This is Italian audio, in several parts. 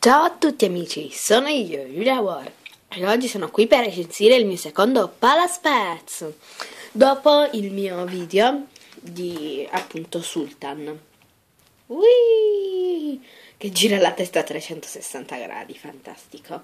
Ciao a tutti amici, sono io, Julia War, e oggi sono qui per recensire il mio secondo Palace Pets, dopo il mio video di appunto Sultan. Ui, che gira la testa a 360 gradi, fantastico.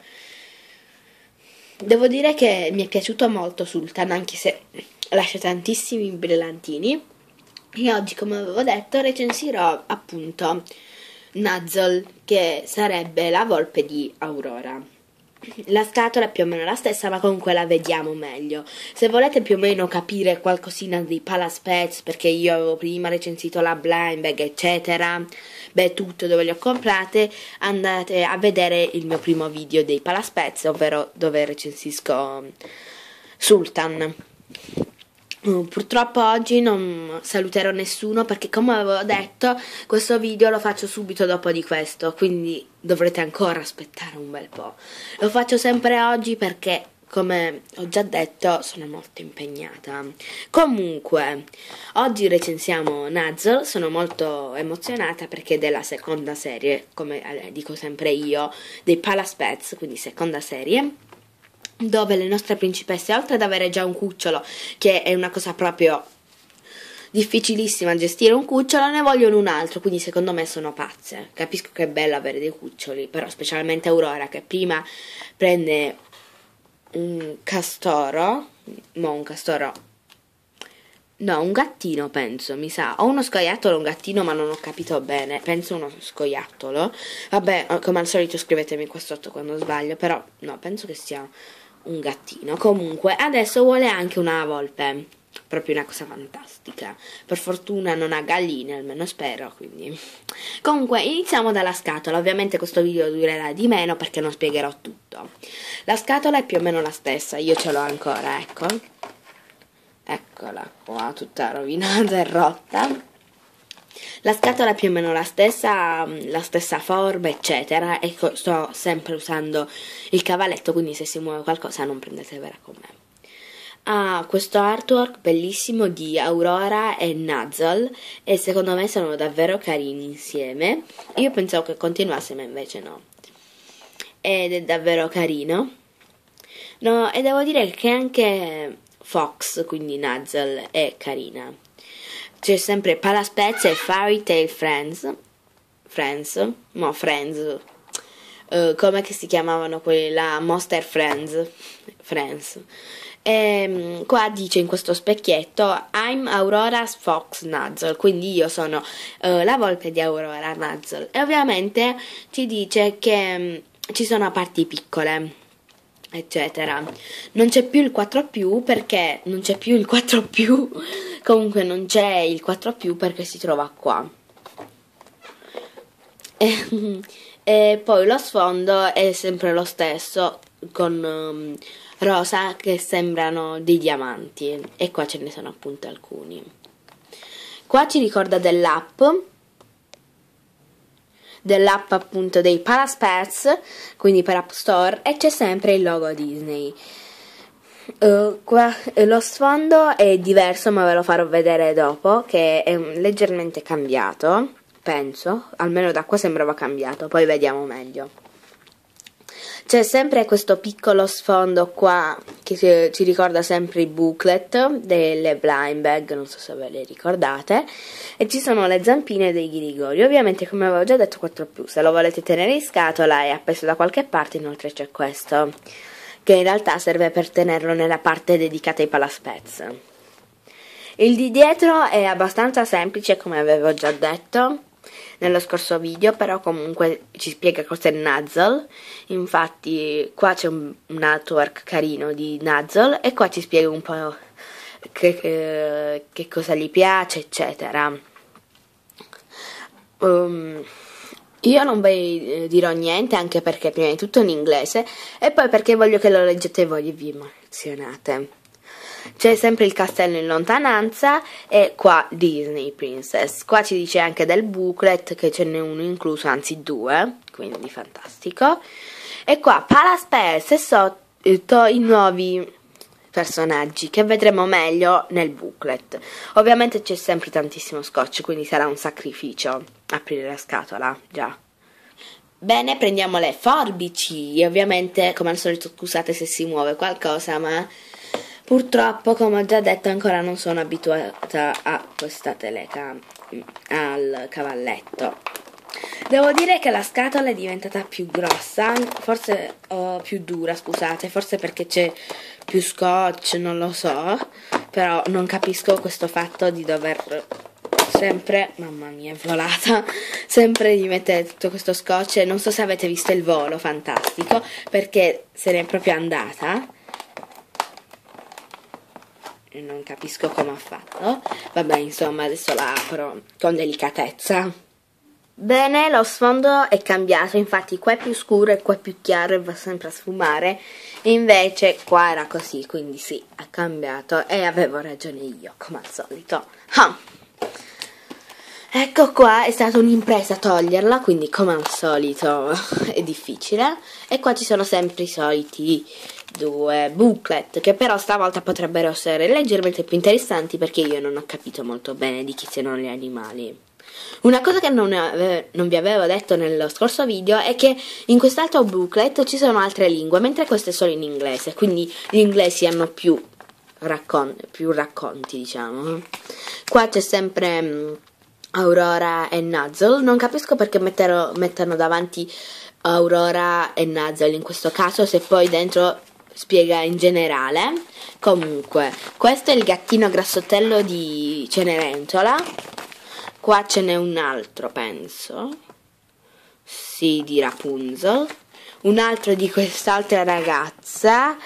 Devo dire che mi è piaciuto molto Sultan, anche se lascia tantissimi brillantini. E oggi, come avevo detto, recensirò appunto Nuzzle, che sarebbe la volpe di Aurora. La scatola è più o meno la stessa, ma comunque la vediamo meglio. Se volete più o meno capire qualcosina dei Palace Pets, perché io avevo prima recensito la blind bag eccetera, tutto dove li ho comprate, andate a vedere il mio primo video dei Palace Pets, ovvero dove recensisco Sultan. Purtroppo oggi non saluterò nessuno perché, come avevo detto, questo video lo faccio subito dopo di questo, quindi dovrete ancora aspettare un bel po'. Lo faccio sempre oggi perché, come ho già detto, sono molto impegnata. Comunque, oggi recensiamo Nuzzle, sono molto emozionata perché è della seconda serie, come dico sempre io, dei Palace Pets, quindi seconda serie, dove le nostre principesse, oltre ad avere già un cucciolo, che è una cosa proprio difficilissima gestire un cucciolo, ne vogliono un altro, quindi secondo me sono pazze. Capisco che è bello avere dei cuccioli, però specialmente Aurora, che prima prende un castoro, un gattino penso, mi sa, o uno scoiattolo o un gattino, ma non ho capito bene, penso uno scoiattolo. Vabbè, come al solito scrivetemi qua sotto quando sbaglio, però no, penso che sia un gattino. Comunque adesso vuole anche una volpe, proprio una cosa fantastica. Per fortuna non ha galline, almeno spero, quindi. Comunque iniziamo dalla scatola. Ovviamente questo video durerà di meno perché non spiegherò tutto. La scatola è più o meno la stessa, io ce l'ho ancora, eccola qua, tutta rovinata e rotta. La scatola è più o meno la stessa forma, eccetera, e sto sempre usando il cavalletto, quindi se si muove qualcosa non prendetevela con me. Ha questo artwork bellissimo di Aurora e Nuzzle, e secondo me sono davvero carini insieme. Io pensavo che continuasse, ma invece no. Ed è davvero carino. No, e devo dire che anche Fox, quindi Nuzzle, è carina. C'è sempre Palace Pets e Fairy Tail Friends, come che si chiamavano quelli là, Monster Friends. E qua dice in questo specchietto I'm Aurora's Fox Nuzzle, quindi io sono la volpe di Aurora Nuzzle, e ovviamente ci dice che ci sono parti piccole, eccetera. Non c'è più il 4+, perché non c'è più il 4+, comunque non c'è il 4+, perché si trova qua. E poi lo sfondo è sempre lo stesso, con rosa che sembrano dei diamanti, e qua ce ne sono appunto alcuni. Qua ci ricorda dell'app appunto dei Palace Pets, quindi per App Store, e c'è sempre il logo Disney. Qua lo sfondo è diverso, ma ve lo farò vedere dopo, che è leggermente cambiato, penso, almeno da qua sembrava cambiato, poi vediamo meglio. C'è sempre questo piccolo sfondo qua che ci ricorda sempre i booklet delle blind bag, non so se ve le ricordate, e ci sono le zampine dei ghirigori. Ovviamente, come avevo già detto, 4+, se lo volete tenere in scatola e appeso da qualche parte. Inoltre c'è questo, che in realtà serve per tenerlo nella parte dedicata ai Palace Pets. Il di dietro è abbastanza semplice, come avevo già detto nello scorso video, però comunque ci spiega cos'è Nuzzle. Infatti qua c'è un artwork carino di Nuzzle, e qua ci spiega un po' che cosa gli piace, eccetera. Io non vi dirò niente, anche perché prima di tutto è in inglese, e poi perché voglio che lo leggete voi e vi emozionate. C'è sempre il castello in lontananza, e qua Disney Princess. Qua ci dice anche del booklet, che ce n'è uno incluso, anzi 2, quindi fantastico. E qua Palace Pets e sotto i nuovi personaggi, che vedremo meglio nel booklet. Ovviamente c'è sempre tantissimo scotch, quindi sarà un sacrificio aprire la scatola, già. Bene, prendiamo le forbici e ovviamente come al solito scusate se si muove qualcosa, ma purtroppo come ho già detto ancora non sono abituata a questa al cavalletto. Devo dire che la scatola è diventata più grossa, forse più dura, scusate, forse perché c'è più scotch, non lo so, però non capisco questo fatto di dover sempre, mamma mia, è volata, sempre di mettere tutto questo scotch. Non so se avete visto il volo fantastico, perché se n'è proprio andata e non capisco come ha fatto. Vabbè, insomma, adesso la apro con delicatezza. Bene, lo sfondo è cambiato, infatti qua è più scuro e qua è più chiaro e va sempre a sfumare, e invece qua era così, quindi sì, ha cambiato e avevo ragione io, come al solito. Ecco qua, è stata un'impresa toglierla, quindi come al solito è difficile. E qua ci sono sempre i soliti 2 booklet, che però stavolta potrebbero essere leggermente più interessanti perché io non ho capito molto bene di chi siano gli animali. Una cosa che non vi avevo detto nello scorso video è che in quest'altro booklet ci sono altre lingue, mentre questo è solo in inglese, quindi gli inglesi hanno più racconti, diciamo. Qua c'è sempre Aurora e Nuzzle. Non capisco perché mettano davanti Aurora e Nuzzle in questo caso, se poi dentro spiega in generale. Comunque, questo è il gattino grassottello di Cenerentola. Qua ce n'è un altro, penso. Sì, di Rapunzel. Un altro di quest'altra ragazza,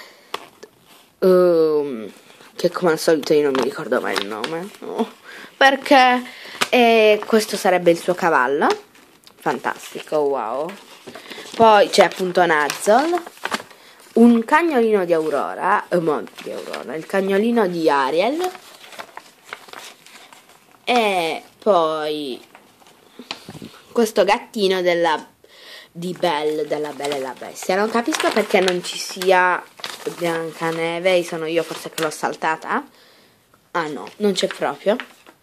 che come al solito io non mi ricordo mai il nome. No. Perché questo sarebbe il suo cavallo. Fantastico, wow. Poi c'è appunto Nuzzle, un cagnolino di Aurora, il cagnolino di Ariel, e poi questo gattino di Belle, della Bella e la Bestia. Non capisco perché non ci sia Biancaneve, sono io forse che l'ho saltata. Ah no, non c'è proprio.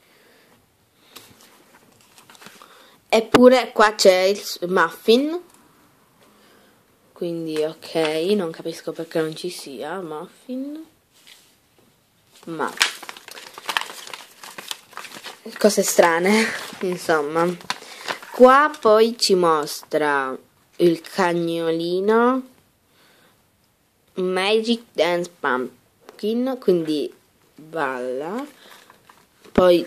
Eppure qua c'è il Muffin, quindi ok, non capisco perché non ci sia Muffin, ma cose strane, insomma. Qua poi ci mostra il cagnolino Magic Dance Pumpkin, quindi balla. Poi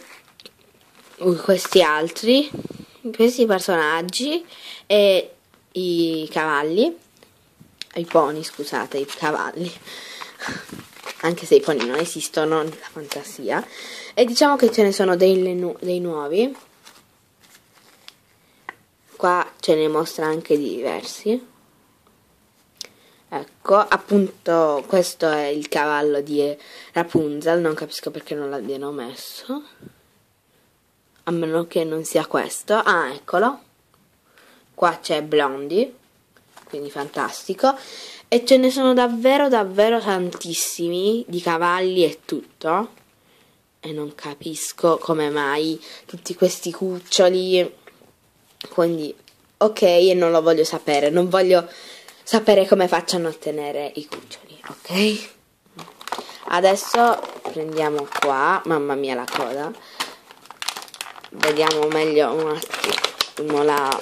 questi personaggi e i cavalli, i pony, scusate, i cavalli, anche se i pony non esistono nella fantasia. E diciamo che ce ne sono dei nuovi. Qua ce ne mostra anche di diversi. Ecco, appunto questo è il cavallo di Rapunzel, non capisco perché non l'abbiano messo, a meno che non sia questo. Ah, eccolo. Qua c'è Blondie, quindi fantastico, e ce ne sono davvero tantissimi di cavalli e tutto, e non capisco come mai tutti questi cuccioli, quindi ok, e non lo voglio sapere, non voglio sapere come facciano a tenere i cuccioli, ok? Adesso prendiamo qua, mamma mia la coda, vediamo meglio un attimo la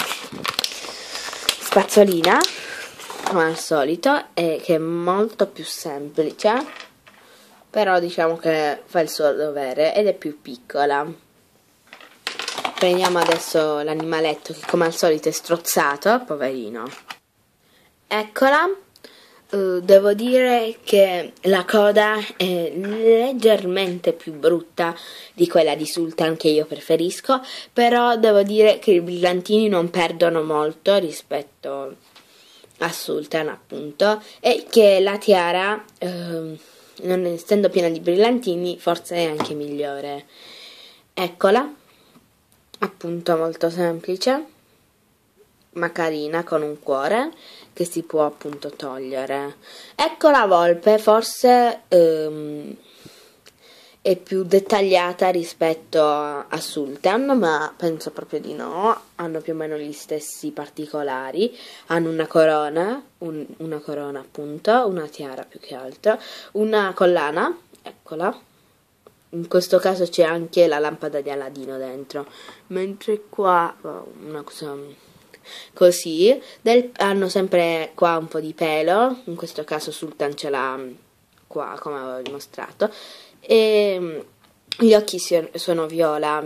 spazzolina, come al solito, che è molto più semplice, però diciamo che fa il suo dovere ed è più piccola. Prendiamo adesso l'animaletto che come al solito è strozzato, poverino. Eccola. Devo dire che la coda è leggermente più brutta di quella di Sultan, che io preferisco, però devo dire che i brillantini non perdono molto rispetto a Sultan, appunto, e che la tiara, non essendo piena di brillantini, forse è anche migliore. Eccola, appunto, molto semplice ma carina, con un cuore che si può appunto togliere. Ecco la volpe, forse è più dettagliata rispetto a Sultan, ma penso proprio di no. Hanno più o meno gli stessi particolari. Hanno una corona, una corona appunto, una tiara più che altro, una collana, eccola. In questo caso c'è anche la lampada di Aladino dentro, mentre qua una cosa così. Hanno sempre qua un po' di pelo, in questo caso Sultan ce l'ha qua come avevo dimostrato, e gli occhi sono viola.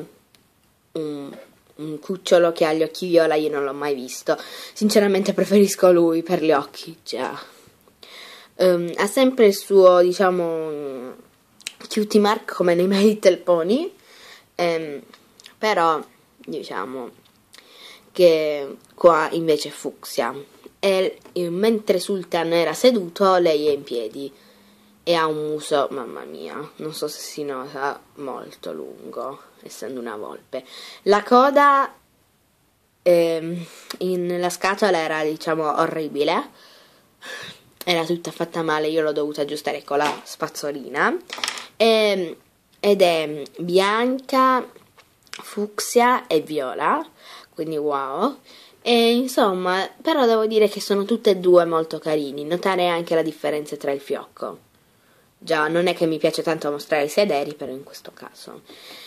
Un cucciolo che ha gli occhi viola io non l'ho mai visto, sinceramente preferisco lui per gli occhi, già. Ha sempre il suo, diciamo, cutie mark come nei My Little Pony, però diciamo che qua invece è fucsia, e mentre Sultan era seduto lei è in piedi e ha un muso, mamma mia, non so se si nota, molto lungo, essendo una volpe. La coda nella scatola era, diciamo, orribile, era tutta fatta male, io l'ho dovuta aggiustare con la spazzolina, ed è bianca, fucsia e viola, quindi wow. E insomma, però devo dire che sono tutte e due molto carini, notare anche la differenza tra il fiocco. Già, non è che mi piace tanto mostrare i sederi, però in questo caso.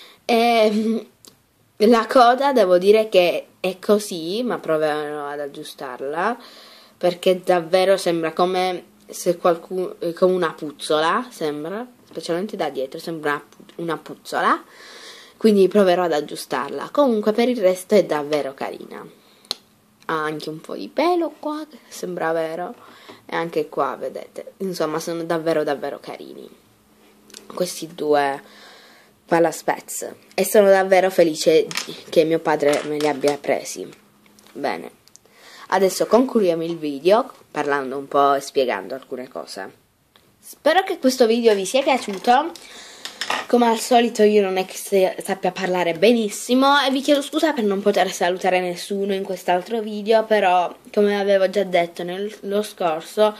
La coda devo dire che è così, ma proverò ad aggiustarla, perché davvero sembra come se qualcuno, come una puzzola, sembra, specialmente da dietro, sembra una puzzola, quindi proverò ad aggiustarla. Comunque per il resto è davvero carina. Ha anche un po' di pelo qua, che sembra vero, e anche qua, vedete. Insomma, sono davvero davvero carini questi due Palaspets, e sono davvero felice che mio padre me li abbia presi. Bene, adesso concludiamo il video parlando un po' e spiegando alcune cose. Spero che questo video vi sia piaciuto. Come al solito io non è che sappia parlare benissimo e vi chiedo scusa per non poter salutare nessuno in quest'altro video, però come avevo già detto nello scorso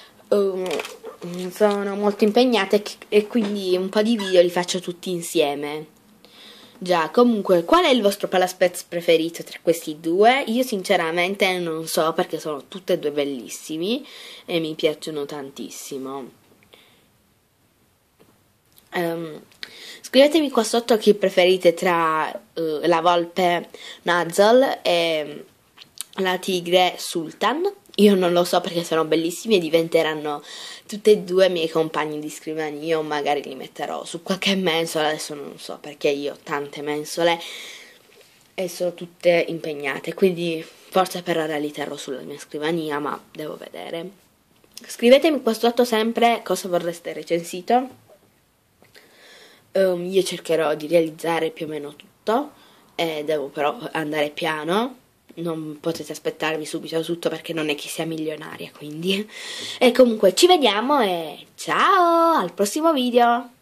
sono molto impegnata e quindi un po' di video li faccio tutti insieme. Già, comunque, qual è il vostro Palaspets preferito tra questi due? Io sinceramente non so, perché sono tutti e due bellissimi e mi piacciono tantissimo. Scrivetemi qua sotto chi preferite tra la volpe Nuzzle e la tigre Sultan. Io non lo so perché sono bellissimi e diventeranno tutti e due miei compagni di scrivania, o magari li metterò su qualche mensola, adesso non so perché io ho tante mensole e sono tutte impegnate, quindi forse per ora li terrò sulla mia scrivania, ma devo vedere. Scrivetemi qua sotto sempre cosa vorreste recensito. Io cercherò di realizzare più o meno tutto, devo però andare piano, non potete aspettarvi subito tutto perché non è che sia milionaria, quindi. E comunque ci vediamo e ciao, al prossimo video!